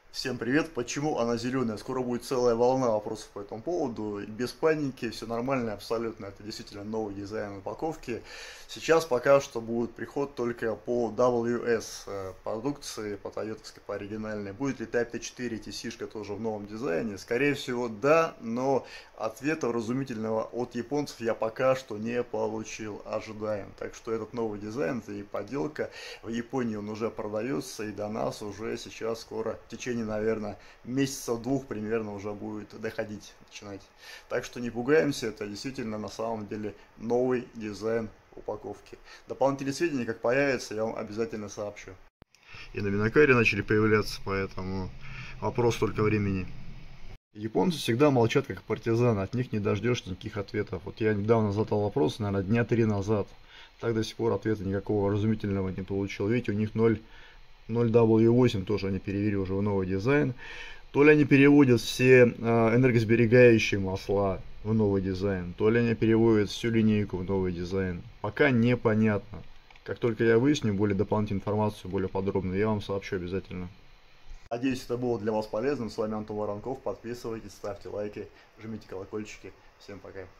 Всем привет! Почему она зеленая? Скоро будет целая волна вопросов по этому поводу. Без паники, все нормально, абсолютно. Это действительно новый дизайн упаковки. Сейчас пока что будет приход только по WS продукции, по тойотовской, по оригинальной. Будет ли Type T4 TC-шка тоже в новом дизайне? Скорее всего, да, но ответа вразумительного от японцев я пока что не получил. Ожидаем. Так что этот новый дизайн, это и подделка. В Японии он уже продается, и до нас уже сейчас скоро в течение, наверное, месяцев двух примерно уже будет доходить, начинать. Так что не пугаемся, это действительно на самом деле новый дизайн упаковки. Дополнительные сведения, как появятся, я вам обязательно сообщу. И на Минакаре начали появляться, поэтому вопрос только времени. Японцы всегда молчат как партизаны, от них не дождешь никаких ответов. Вот я недавно задал вопрос, наверное, дня 3 назад. Так до сих пор ответа никакого разумительного не получил. Видите, у них 0W8 тоже они перевели уже в новый дизайн. То ли они переводят все энергосберегающие масла в новый дизайн, то ли они переводят всю линейку в новый дизайн. Пока непонятно. Как только я выясню более дополнительную информацию, более подробную, я вам сообщу обязательно. Надеюсь, это было для вас полезным. С вами Антон Воронков. Подписывайтесь, ставьте лайки, жмите колокольчики. Всем пока.